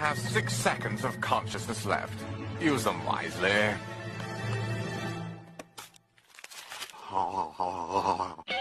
have 6 seconds of consciousness left. Use them wisely.